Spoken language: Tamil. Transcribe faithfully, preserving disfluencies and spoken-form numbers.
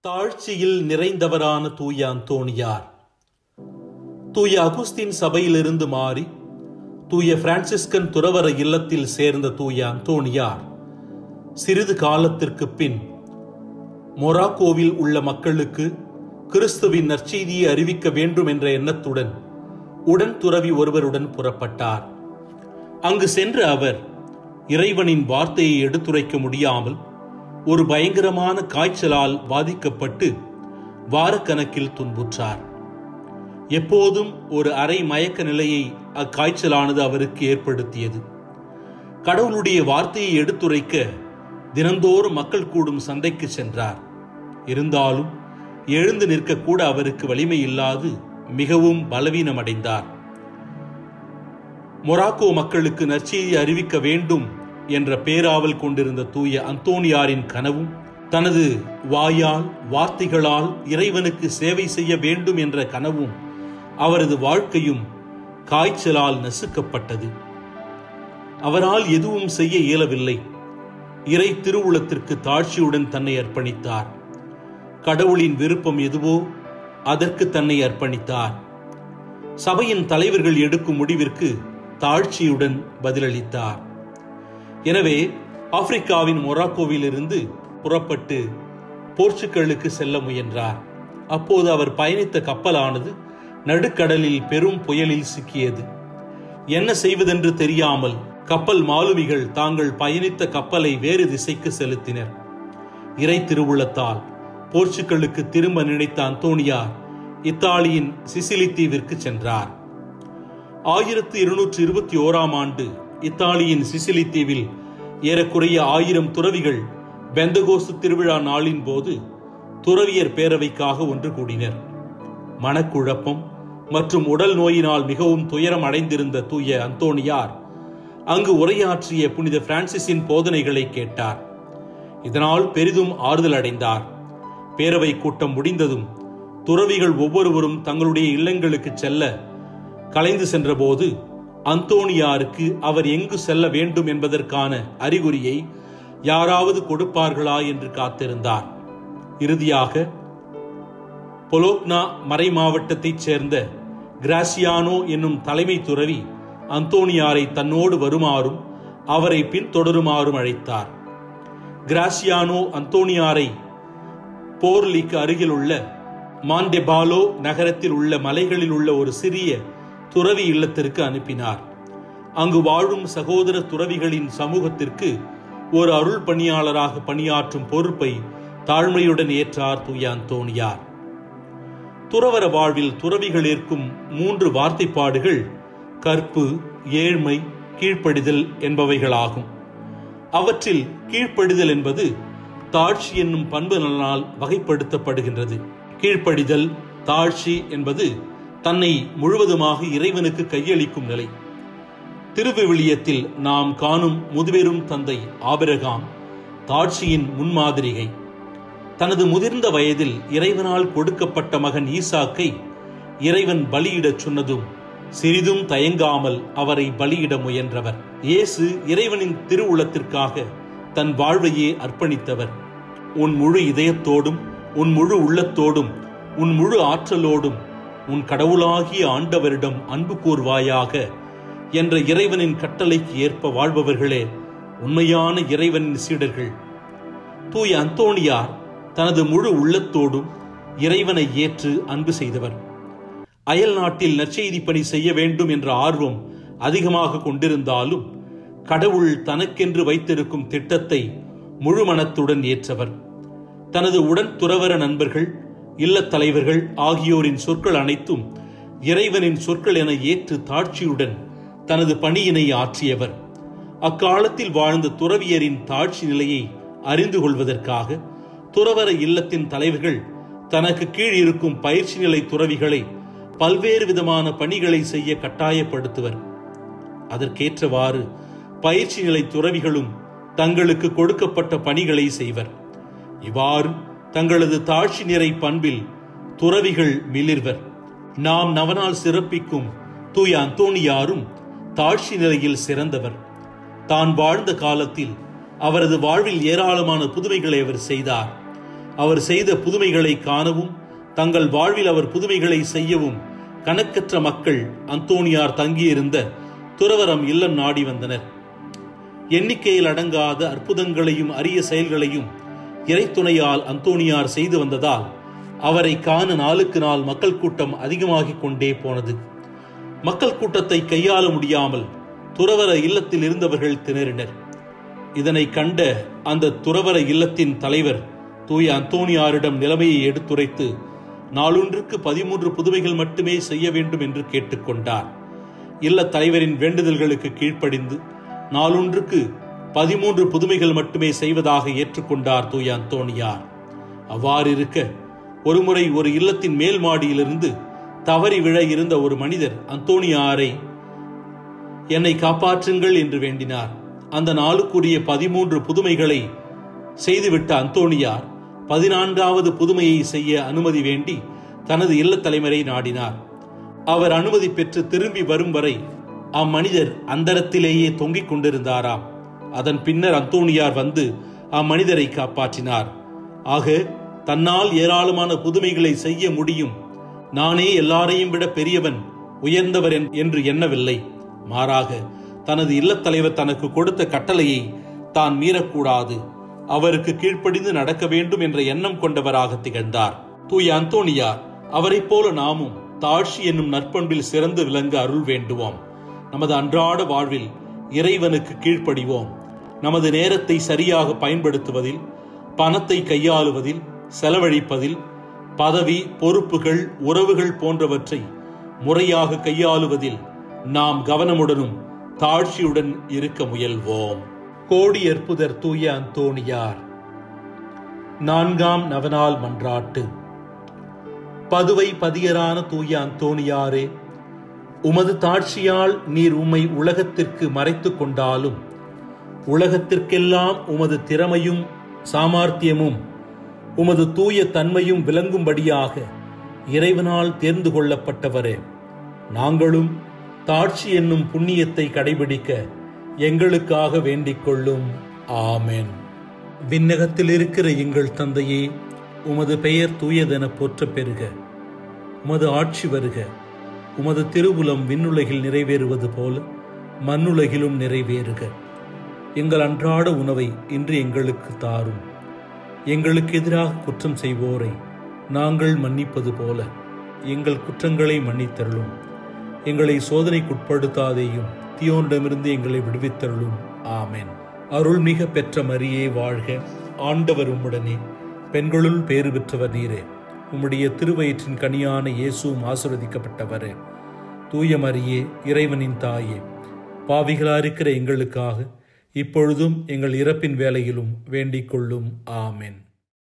தாழ்ச்சியில் நிறைந்தவரான தூய அந்தோணியார். தூய அகுஸ்தின் சபையிலிருந்து மாறி தூய பிரான்சிஸ்கன் துறவற இல்லத்தில் சேர்ந்த தூய அந்தோணியார் சிறிது காலத்திற்கு பின் மொராக்கோவில் உள்ள மக்களுக்கு கிறிஸ்துவின் நற்செய்தியை அறிவிக்க வேண்டும் என்ற எண்ணத்துடன் உடன் துறவி ஒருவருடன் புறப்பட்டார். அங்கு சென்ற அவர் இறைவனின் வார்த்தையை எடுத்துரைக்க முடியாமல் ஒரு பயங்கரமான காய்ச்சலால் பாதிக்கப்பட்டு வாரக்கணக்கில் துன்புற்றார். எப்போதும் ஒரு அரை மயக்க நிலையை அக்காய்ச்சலானது அவருக்கு ஏற்படுத்தியது. கடவுளுடைய வார்த்தையை எடுத்துரைக்க தினந்தோறும் மக்கள் கூடும் சந்தைக்கு சென்றார். இருந்தாலும் எழுந்து நிற்கக்கூட அவருக்கு வலிமை இல்லாது மிகவும் பலவீனமடைந்தார். மொராக்கோ மக்களுக்கு நற்செய்தி அறிவிக்க வேண்டும் என்ற பேராவல் கொண்டிருந்த தூய அந்தோணியாரின் கனவும், தனது வாயால் வார்த்தைகளால் இறைவனுக்கு சேவை செய்ய வேண்டும் என்ற கனவும் அவரது வாழ்க்கையும் காய்ச்சலால் நசுக்கப்பட்டது. அவரால் எதுவும் செய்ய இயலவில்லை. இறை திருவுளத்திற்கு தாழ்ச்சியுடன் தன்னை அர்ப்பணித்தார். கடவுளின் விருப்பம் எதுவோ அதற்கு தன்னை அர்ப்பணித்தார். சபையின் தலைவர்கள் எடுக்கும் முடிவிற்கு தாழ்ச்சியுடன் பதிலளித்தார். எனவே ஆப்பிரிக்காவின் மொராக்கோவில் இருந்து புறப்பட்டு போர்ச்சுகலுக்கு செல்ல முயன்றார். அப்போது அவர் பயணித்த கப்பலானது நடுக்கடலில் பெரும் புயலில் சிக்கியது. என்ன செய்வதென்று தெரியாமல் கப்பல் மாலுமிகள் தாங்கள் பயணித்த கப்பலை வேறு திசைக்கு செலுத்தினர். இறை திருவுளத்தால் போர்ச்சுகலுக்கு திரும்ப நினைத்த அந்தோணியார் இத்தாலியின் சிசிலி தீவிற்கு சென்றார். ஆயிரத்தி இருநூற்றி இருபத்தி ஓராம் ஆண்டு இத்தாலியின் சிசிலி தீவில் ஏறக்குறைய ஆயிரம் துறவிகள் பெந்தகோஸ்து திருவிழா நாளின் போது துறவியர் பேரவைக்காக ஒன்று கூடினர். மனக்குழப்பம் மற்றும் உடல் நோயினால் மிகவும் துயரம் அடைந்திருந்த தூய அந்தோணியார் அங்கு உரையாற்றிய புனித பிரான்சிஸின் போதனைகளை கேட்டார். இதனால் பெரிதும் ஆறுதல் அடைந்தார். பேரவை கூட்டம் முடிந்ததும் துறவிகள் ஒவ்வொருவரும் தங்களுடைய இல்லங்களுக்கு செல்ல கலைந்து சென்ற போது அந்தோணியாருக்கு அவர் எங்கு செல்ல வேண்டும் என்பதற்கான அறிகுறியை யாராவது கொடுப்பார்களா என்று காத்திருந்தார். இறுதியாக பொலோக்னா மறை மாவட்டத்தைச் சேர்ந்த கிராசியானோ என்னும் தலைமை துறவி அந்தோணியாரை தன்னோடு வருமாறும் அவரை பின்தொடருமாறும் அழைத்தார். கிராசியானோ அந்தோணியாரை போர்லிக்கு அருகில் உள்ள மாண்டெபாலோ நகரத்தில் உள்ள மலைகளில் உள்ள ஒரு சிறிய துறவி இல்லத்திற்கு அனுப்பினார். அங்கு வாழும் சகோதர துறவிகளின் சமூகத்திற்கு ஒரு அருள் பணியாளராக பணியாற்றும் பொறுப்பை தாழ்மையுடன் ஏற்றார் தூய அந்தோணியார். துறவற வாழ்வில் துறவிகள் ஏற்கும் மூன்று வார்த்தைப்பாடுகள் கற்பு, ஏழ்மை, கீழ்ப்படிதல் என்பவைகளாகும். அவற்றில் கீழ்ப்படிதல் என்பது தாழ்ச்சி என்னும் பண்பு நலனால் வகைப்படுத்தப்படுகின்றது. கீழ்ப்படிதல், தாழ்ச்சி என்பது தன்னை முழுவதுமாக இறைவனுக்கு கையளிக்கும் நிலை. திருவிவிலியத்தில் நாம் காணும் முதுபெரும் தந்தை ஆபிரகாம் தாழ்ச்சியின் முன்மாதிரிகை. தனது முதிர்ந்த வயதில் இறைவனால் கொடுக்கப்பட்ட மகன் ஈசாக்கை இறைவன் பலியிடச் சொன்னதும் சிறிதும் தயங்காமல் அவரை பலியிட முயன்றவர். இயேசு இறைவனின் திருவுளத்திற்காக தன் வாழ்வையே அர்ப்பணித்தவர். உன் முழு இதயத்தோடும் உன் முழு உள்ளத்தோடும் உன் முழு ஆற்றலோடும் உன் கடவுளாகிய ஆண்டவரிடம் அன்பு கூர்வாயாக என்ற இறைவனின் கட்டளைக்கு ஏற்ப வாழ்பவர்களே உண்மையான இறைவனின் சீடர்கள். தூய அந்தோணியார் தனது முழு உள்ளத்தோடும் இறைவனை ஏற்று அன்பு செய்தவர். அயல் நாட்டில் நற்செய்தி பணி செய்ய வேண்டும் என்ற ஆர்வம் அதிகமாக கொண்டிருந்தாலும் கடவுள் தனக்கென்று வைத்திருக்கும் திட்டத்தை முழு மனத்துடன் ஏற்றவர். தனது உடன் துறவற நண்பர்கள், இல்லத் தலைவர்கள் ஆகியோரின் சொற்கள் அனைத்தும் இறைவனின் சொற்கள் என ஏற்று தாழ்ச்சியுடன் தனது பணியினை ஆற்றியவர். அக்காலத்தில் வாழ்ந்த துறவியரின் தாழ்ச்சி நிலையை அறிந்து கொள்வதற்காக துறவற இல்லத்தின் தலைவர்கள் தனக்கு கீழ் இருக்கும் பயிற்சி நிலை துறவிகளை பல்வேறு விதமான பணிகளை செய்ய கட்டாயப்படுத்துவர். அதற்கேற்றவாறு பயிற்சி நிலை துறவிகளும் தங்களுக்கு கொடுக்கப்பட்ட பணிகளை செய்வர். இவ்வாறு தங்களது தாழ்ச்சி நிறை பண்பில் துறவிகள் மிளிர்வர். நாம் நவனால் சிறப்பிக்கும் தூய அந்தோணியாரும் தாழ்ச்சி நிலையில் சிறந்தவர். தான் வாழ்ந்த காலத்தில் அவரது வாழ்வில் ஏராளமான புதுமைகளை அவர் செய்தார். அவர் செய்த புதுமைகளை காணவும் தங்கள் வாழ்வில் அவர் புதுமைகளை செய்யவும் கணக்கற்ற மக்கள் அந்தோணியார் தங்கியிருந்த துறவரம் இல்லம் நாடி வந்தனர். எண்ணிக்கையில் அடங்காத அற்புதங்களையும் அரிய செயல்களையும் இறைத்துணையால் அந்தோணியார் செய்து வந்ததால் அவரை காண நாளுக்கு நாள் மக்கள் கூட்டம் அதிகமாகிக் கொண்டே போனது. மக்கள் கூட்டத்தை கையாள முடியாமல் துறவர இல்லத்தில் இருந்தவர்கள் திணறினர். இதனை கண்ட அந்த துறவர இல்லத்தின் தலைவர் தூய அந்தோணியாரிடம் நிலைமையை எடுத்துரைத்து நாளொன்றுக்கு பதிமூன்று புதுமைகள் மட்டுமே செய்ய வேண்டும் என்று கேட்டுக்கொண்டார். இல்ல தலைவரின் வேண்டுதல்களுக்கு கீழ்ப்படிந்து நாளொன்றுக்கு பதிமூன்று புதுமைகள் மட்டுமே செய்வதாக ஏற்றுக்கொண்டார் தூய அந்தோணியார். அவ்வாறு இருக்க ஒருமுறை ஒரு இல்லத்தின் மேல் மாடியிலிருந்து தவறி விழ இருந்த ஒரு மனிதர் அந்தோணியாரை என்னை காப்பாற்றுங்கள் என்று வேண்டினார். அந்த நாளுக்குரிய பதிமூன்று புதுமைகளை செய்துவிட்ட அந்தோணியார் பதினான்காவது புதுமையை செய்ய அனுமதி வேண்டி தனது இல்ல தலைவரை நாடினார். அவர் அனுமதி பெற்று திரும்பி வரும் வரை அம்மனிதர் அந்தரத்திலேயே தொங்கிக் கொண்டிருந்தாராம். அதன் பின்னர் அந்தோணியார் வந்து அம்மனிதரை காப்பாற்றினார். ஆக தன்னால் ஏராளமான புதுமைகளை செய்ய முடியும், நானே எல்லாரையும் விட பெரியவன் உயர்ந்தவர் என்று எண்ணவில்லை. மாறாக தனது இல்லத்தலைவர் தனக்கு கொடுத்த கட்டளையை தான் மீறக்கூடாது, அவருக்கு கீழ்ப்படிந்து நடக்க வேண்டும் என்ற எண்ணம் கொண்டவராக திகழ்ந்தார் தூய அந்தோணியார். அவரை போல நாமும் தாழ்ச்சி என்னும் நற்பண்பில் சிறந்து விளங்க அருள் வேண்டுவோம். நமது அன்றாட வாழ்வில் இறைவனுக்கு கீழ்ப்படிவோம். நமது நேரத்தை சரியாக பயன்படுத்துவதில், பணத்தை கையாளுவதில், செலவழிப்பதில், பதவி, பொறுப்புகள், உறவுகள் போன்றவற்றை முறையாக கையாளுவதில் நாம் கவனமுடனும் தாழ்ச்சியுடன் இருக்க முயல்வோம். கோடி அற்புதர் தூய அந்தோணியார். நான்காம் நவநாள் மன்றாட்டு. பதுவை பதியரான தூய அந்தோணியாரே, உமது தாட்சியால் நீர் உம்மை உலகத்திற்கு மறைத்துக் கொண்டாலும் உலகத்திற்கெல்லாம் உமது திறமையும் சாமர்த்தியமும் உமது தூய தன்மையும் விளங்கும்படியாக இறைவனால் தேர்ந்து கொள்ளப்பட்டவரே, நாங்களும் தாட்சி என்னும் புண்ணியத்தை கடைபிடிக்க எங்களுக்காக வேண்டிக் கொள்ளும். ஆமென். விண்ணகத்தில் இருக்கிற எங்கள் தந்தையே, உமது பெயர் தூயதென போற்ற பெறுக. உமது ஆட்சி வருக. உமது திருவுளம் விண்ணுலகில் நிறைவேறுவது போல மண்ணுலகிலும் நிறைவேறுக. எங்கள் அன்றாட உணவை இன்று எங்களுக்கு தாரும். எங்களுக்கு எதிராக குற்றம் செய்வோரை நாங்கள் மன்னிப்பது போல எங்கள் குற்றங்களை மன்னித்தருளும். எங்களை சோதனைக்குட்படுத்தாதேயும், தீயோனிடமிருந்து எங்களை விடுவித்தருளும். ஆமென். அருள்மிக பெற்ற மரியே வாழ்க. ஆண்டவர் உம்முடனே, பெண்களுள் பேறு பெற்றவர் நீரே. உம்முடைய திருவயிற்றின் கனியான இயேசுவும் ஆசீர்வதிக்கப்பட்டவரே. தூய மரியே, இறைவனின் தாயே, பாவிகளாயிருக்கிற எங்களுக்காக இப்பொழுதும் எங்கள் இறப்பின் வேளையிலும் வேண்டிக் கொள்ளும். ஆமென்.